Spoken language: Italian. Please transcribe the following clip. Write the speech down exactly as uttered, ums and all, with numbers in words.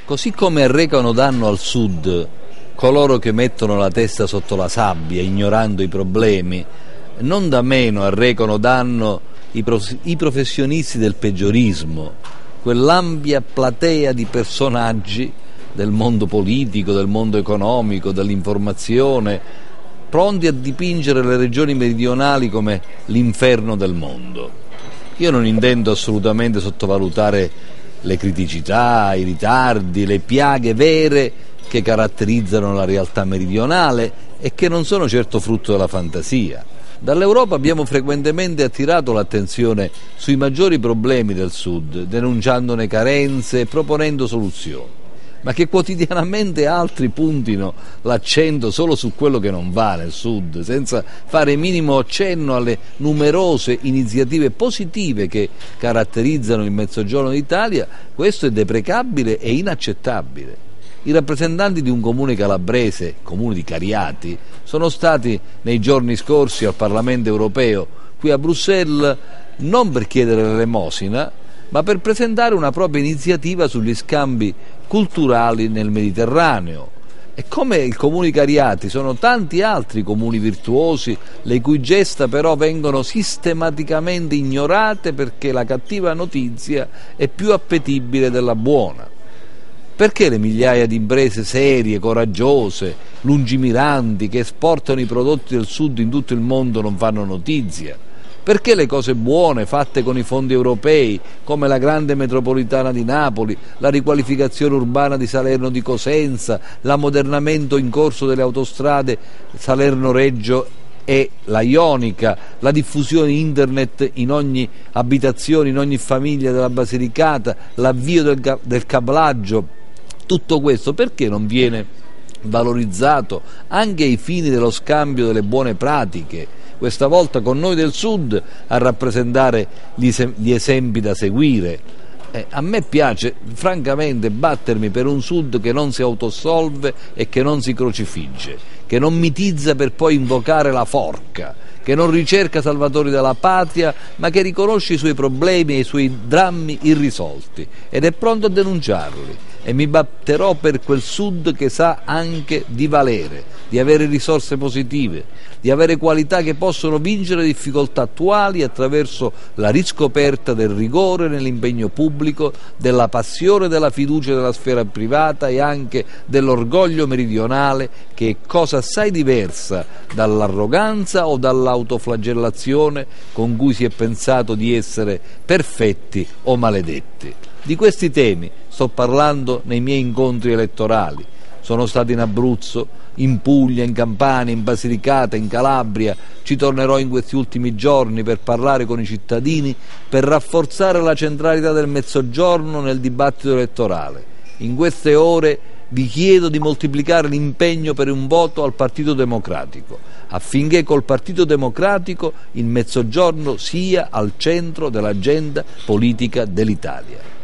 Così come arrecano danno al Sud coloro che mettono la testa sotto la sabbia, ignorando i problemi, non da meno arrecano danno i, prof- i professionisti del peggiorismo, quell'ampia platea di personaggi del mondo politico, del mondo economico, dell'informazione, pronti a dipingere le regioni meridionali come l'inferno del mondo. Io non intendo assolutamente sottovalutare le criticità, i ritardi, le piaghe vere che caratterizzano la realtà meridionale e che non sono certo frutto della fantasia. Dall'Europa abbiamo frequentemente attirato l'attenzione sui maggiori problemi del Sud, denunciandone carenze e proponendo soluzioni, ma che quotidianamente altri puntino l'accento solo su quello che non va nel Sud, senza fare minimo accenno alle numerose iniziative positive che caratterizzano il Mezzogiorno d'Italia, questo è deprecabile e inaccettabile. I rappresentanti di un comune calabrese, comune di Cariati, sono stati nei giorni scorsi al Parlamento europeo, qui a Bruxelles, non per chiedere l'elemosina, ma per presentare una propria iniziativa sugli scambi culturali nel Mediterraneo. E come il comune di Cariati sono tanti altri comuni virtuosi, le cui gesta però vengono sistematicamente ignorate perché la cattiva notizia è più appetibile della buona. Perché le migliaia di imprese serie, coraggiose, lungimiranti, che esportano i prodotti del Sud in tutto il mondo non fanno notizia? Perché le cose buone fatte con i fondi europei, come la grande metropolitana di Napoli, la riqualificazione urbana di Salerno di Cosenza, l'ammodernamento in corso delle autostrade Salerno-Reggio e la Ionica, la diffusione internet in ogni abitazione, in ogni famiglia della Basilicata, l'avvio del, del cablaggio, tutto questo perché non viene valorizzato anche ai fini dello scambio delle buone pratiche, questa volta con noi del Sud a rappresentare gli, es- gli esempi da seguire? Eh, a me piace francamente battermi per un Sud che non si autoassolve e che non si crocifigge, che non mitizza per poi invocare la forca, che non ricerca salvatori della patria, ma che riconosce i suoi problemi e i suoi drammi irrisolti ed è pronto a denunciarli. E mi batterò per quel Sud che sa anche di valere, di avere risorse positive, di avere qualità che possono vincere le difficoltà attuali attraverso la riscoperta del rigore nell'impegno pubblico, della passione, della fiducia della sfera privata e anche dell'orgoglio meridionale, che è cosa assai diversa dall'arroganza o dall'autoflagellazione con cui si è pensato di essere perfetti o maledetti. Di questi temi sto parlando nei miei incontri elettorali. Sono stato in Abruzzo, in Puglia, in Campania, in Basilicata, in Calabria. Ci tornerò in questi ultimi giorni per parlare con i cittadini, per rafforzare la centralità del Mezzogiorno nel dibattito elettorale. In queste ore vi chiedo di moltiplicare l'impegno per un voto al Partito Democratico, affinché col Partito Democratico il Mezzogiorno sia al centro dell'agenda politica dell'Italia.